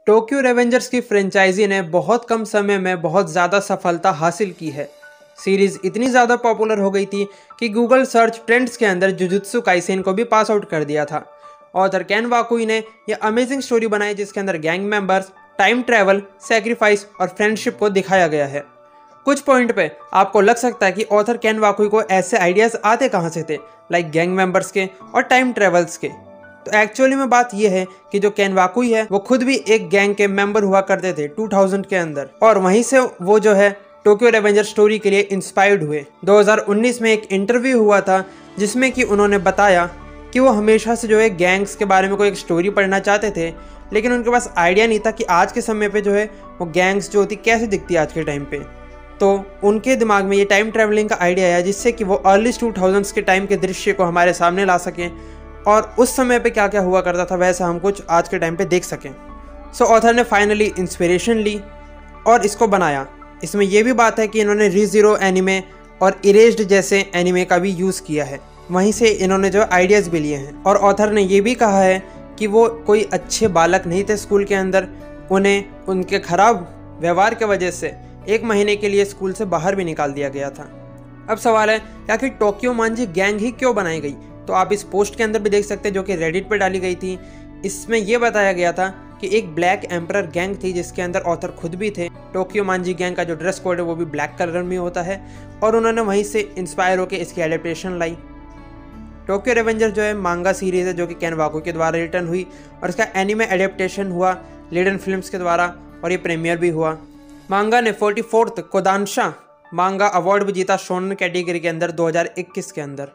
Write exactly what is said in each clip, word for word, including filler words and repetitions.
Tokyo Revengers की franchise ने बहुत कम समय में बहुत ज़्यादा सफलता हासिल की है। सीरीज़ इतनी ज़्यादा पॉपुलर हो गई थी कि गूगल सर्च ट्रेंड्स के अंदर जुजुत्सु काइसेन को भी पास आउट कर दिया था। ऑथर केन वाकुई ने यह अमेजिंग स्टोरी बनाई जिसके अंदर gang members, time travel, sacrifice और फ्रेंडशिप को दिखाया गया है। कुछ पॉइंट पे आपको लग सकता है कि ऑथर केन वाकुई को ऐसे आइडियाज़ आते कहाँ से थे, लाइक गैंग मेंबर्स के और टाइम ट्रैवल्स के। तो एक्चुअली में बात यह है कि जो केन वाकुई है वो खुद भी एक गैंग के मेंबर हुआ करते थे टू थाउज़ेंड के अंदर, और वहीं से वो जो है टोक्यो रेवेंजर स्टोरी के लिए इंस्पायर्ड हुए। दो हज़ार उन्नीस में एक इंटरव्यू हुआ था जिसमें कि उन्होंने बताया कि वो हमेशा से जो है गैंग्स के बारे में कोई एक स्टोरी पढ़ना चाहते थे, लेकिन उनके पास आइडिया नहीं था कि आज के समय पे जो है वो गैंग्स जो होती कैसे दिखती है आज के टाइम पे। तो उनके दिमाग में ये टाइम ट्रैवलिंग का आइडिया आया जिससे कि वो अर्ली टू थाउज़ेंड्स के टाइम के दृश्य को हमारे सामने ला सकें और उस समय पे क्या क्या हुआ करता था वैसा हम कुछ आज के टाइम पे देख सकें। सो ऑथर ने फाइनली इंस्पिरेशन ली और इसको बनाया। इसमें यह भी बात है कि इन्होंने रीज़ीरो एनिमे और इरेज्ड जैसे एनिमे का भी यूज़ किया है, वहीं से इन्होंने जो आइडियाज़ भी लिए हैं। और ऑथर ने यह भी कहा है कि वो कोई अच्छे बालक नहीं थे स्कूल के अंदर, उन्हें उनके ख़राब व्यवहार की वजह से एक महीने के लिए स्कूल से बाहर भी निकाल दिया गया था। अब सवाल है कि आखिर टोक्यो मांजी गैंग ही क्यों बनाई गई, तो आप इस पोस्ट के अंदर भी देख सकते हैं जो कि रेडिट पे डाली गई थी। इसमें यह बताया गया था कि एक ब्लैक एम्परर गैंग थी जिसके अंदर ऑथर खुद भी थे। टोक्यो मांजी गैंग का जो ड्रेस कोड है वो भी ब्लैक कलर में होता है और उन्होंने वहीं से इंस्पायर होकर इसकी एडेप्टेशन लाई। टोक्यो रेवेंजर जो है मांगा सीरीज़ है जो कि केन वाकुई के द्वारा रिटर्न हुई और इसका एनिमे एडेप्टेशन हुआ लीडन फिल्म्स के द्वारा और ये प्रीमियर भी हुआ। मांगा ने फोर्टी फोर्थ कोदानशा मांगा अवार्ड भी जीता शोनन कैटेगरी के अंदर दो हज़ार इक्कीस के अंदर।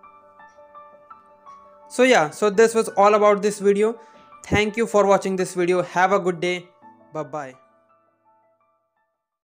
So yeah, so this was all about this video. Thank you for watching this video. Have a good day. Bye bye.